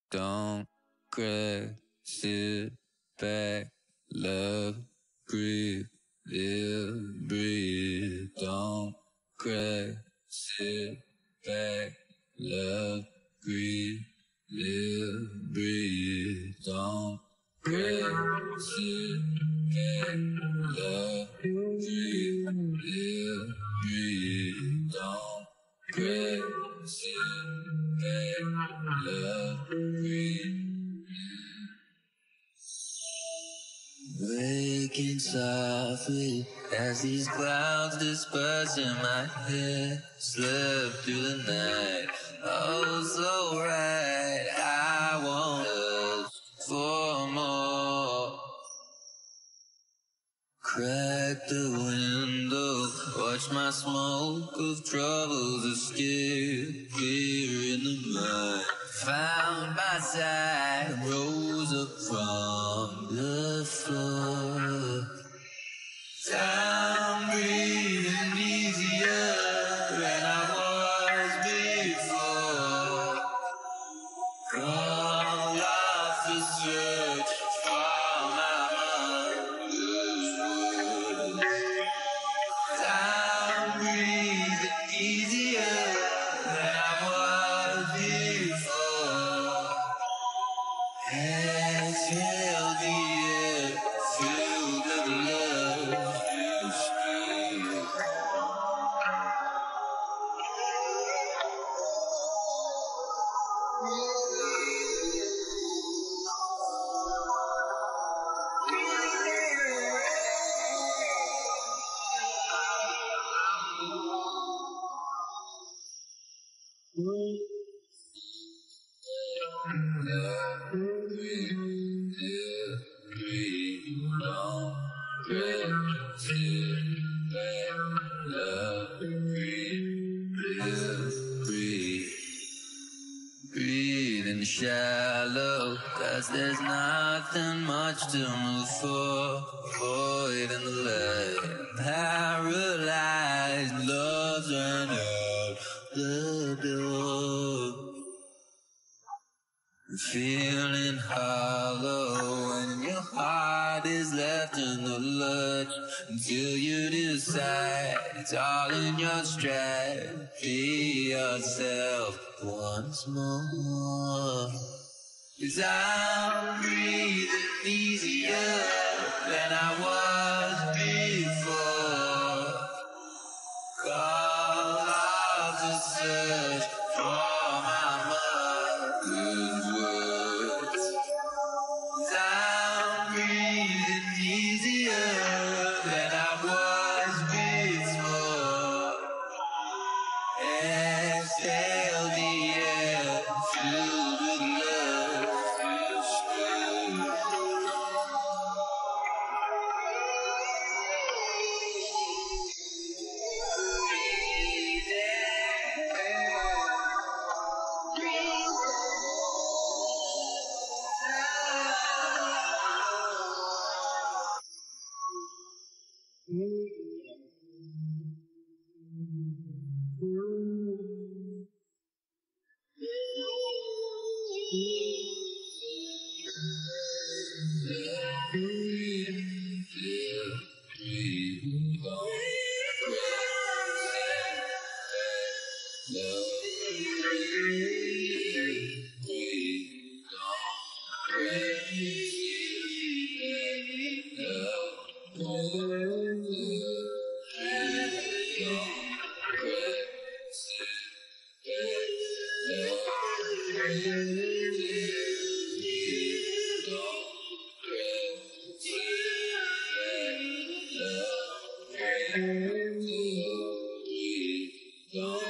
Don't cry, sit back, love, breathe, live, breathe. Don't cry, sit back, love, breathe, live, breathe. Don't cry, sit back, love, breathe, live, breathe. Don't cry, sit back, love, breathe. Waking softly as these clouds disperse in my head. Slept through the night, oh so right. I want us for more. Crack the window, watch my smoke of troubles escape. Clear in the mud, found my side, rose up from the floor. Time breathing easier than I was before. Call off the search for my mother's words. Time breathing easier than I was before. Exhale the air filled with love to speak. Breathe in shallow, 'cause there's nothing much to move for. Void in the light, paralyzed, love's run out the door. Feeling hollow when your heart is left in the lurch until you decide it's all in your stride. Be yourself once more. 'Cause I'm breathing easier than I was before. Call out to search for my mother's words. 'Cause I'm breathing easier than I was before. Exhale the air filled with love to speak. Don't